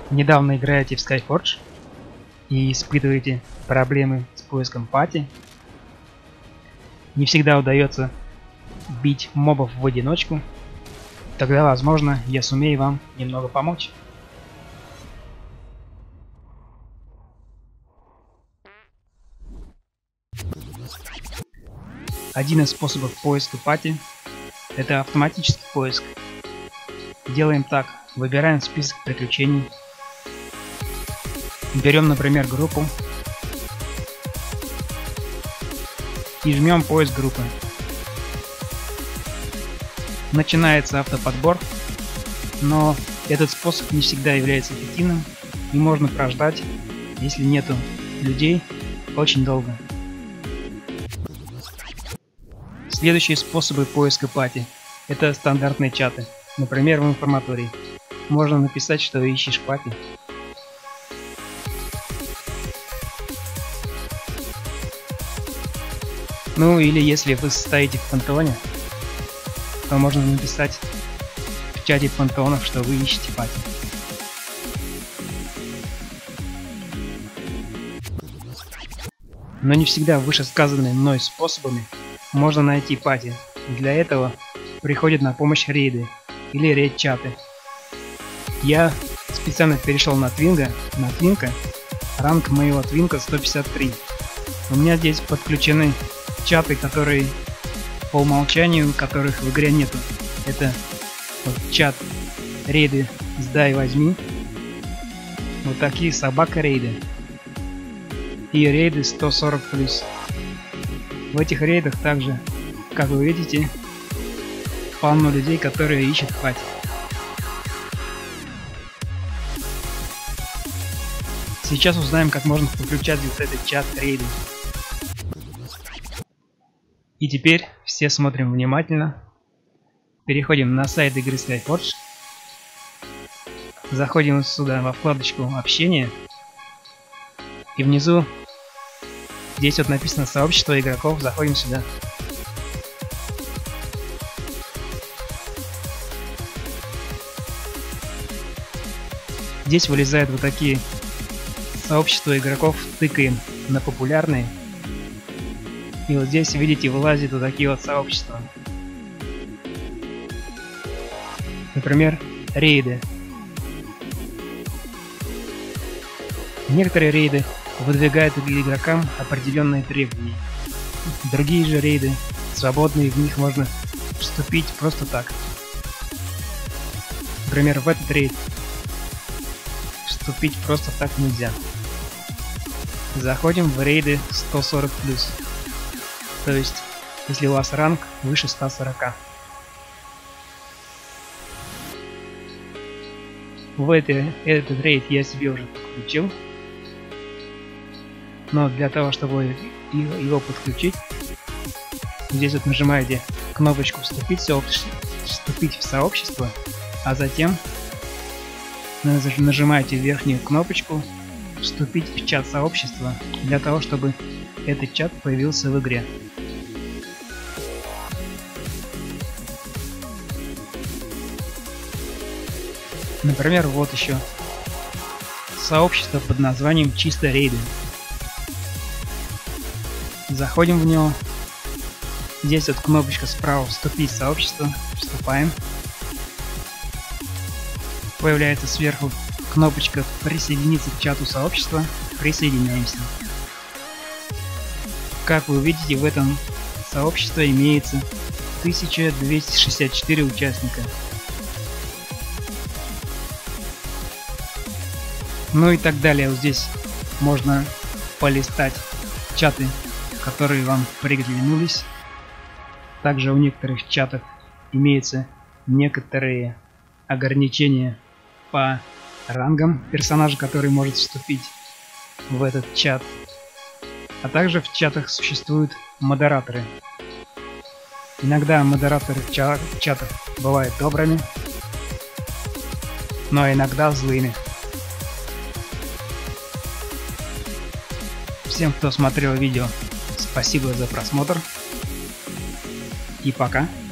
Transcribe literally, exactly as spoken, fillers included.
Недавно играете в Skyforge и испытываете проблемы с поиском пати. Не всегда удается бить мобов в одиночку. Тогда, возможно, я сумею вам немного помочь. Один из способов поиска пати — это автоматический поиск. Делаем так. Выбираем список приключений. Берем, например, группу и жмем поиск группы. Начинается автоподбор, но этот способ не всегда является эффективным и можно прождать, если нету людей, очень долго. Следующие способы поиска пати — это стандартные чаты. Например, в информатории можно написать, что ищешь пати. Ну или если вы состоите в пантеоне, то можно написать в чате пантеонов, что вы ищете пати. Но не всегда вышесказанными мной способами можно найти пати. Для этого приходят на помощь рейды или рейд-чаты. Я специально перешел на Твинга, на Твинка. Ранг моего Твинка сто пятьдесят три. У меня здесь подключены чаты, которые по умолчанию, которых в игре нету. Это вот чат рейды «Сдай, возьми», вот такие собака рейды и рейды сто сорок плюс. В этих рейдах также, как вы видите, полно людей, которые ищут пати. Сейчас узнаем, как можно подключать вот этот чат рейды. И теперь все смотрим внимательно. Переходим на сайт игры Skyforge. Заходим сюда во вкладочку «Общение». И внизу, здесь вот написано «Сообщество игроков». Заходим сюда. Здесь вылезают вот такие сообщества игроков. Тыкаем на популярные. И вот здесь, видите, вылазят вот такие вот сообщества. Например, рейды. Некоторые рейды выдвигают игрокам определенные требования. Другие же рейды свободные, в них можно вступить просто так. Например, в этот рейд вступить просто так нельзя. Заходим в рейды сто сорок плюс. То есть, если у вас ранг выше ста сорока. В это, этот рейд я себе уже подключил. Но для того, чтобы его подключить, здесь вот нажимаете кнопочку «Вступить в сообщество», «Вступить в сообщество», а затем нажимаете верхнюю кнопочку «Вступить в чат сообщества» для того, чтобы этот чат появился в игре. Например, вот еще сообщество под названием «Чисто рейды». Заходим в него. Здесь вот кнопочка справа «Вступить в сообщество». Вступаем. Появляется сверху кнопочка «Присоединиться к чату сообщества». Присоединяемся. Как вы увидите, в этом сообществе имеется тысяча двести шестьдесят четыре участника. Ну и так далее. Вот здесь можно полистать чаты, которые вам приглянулись. Также в некоторых чатах имеются некоторые ограничения по рангам персонажа, который может вступить в этот чат. А также в чатах существуют модераторы. Иногда модераторы в чатах бывают добрыми, но иногда злыми. Всем, кто смотрел видео, спасибо за просмотр и пока.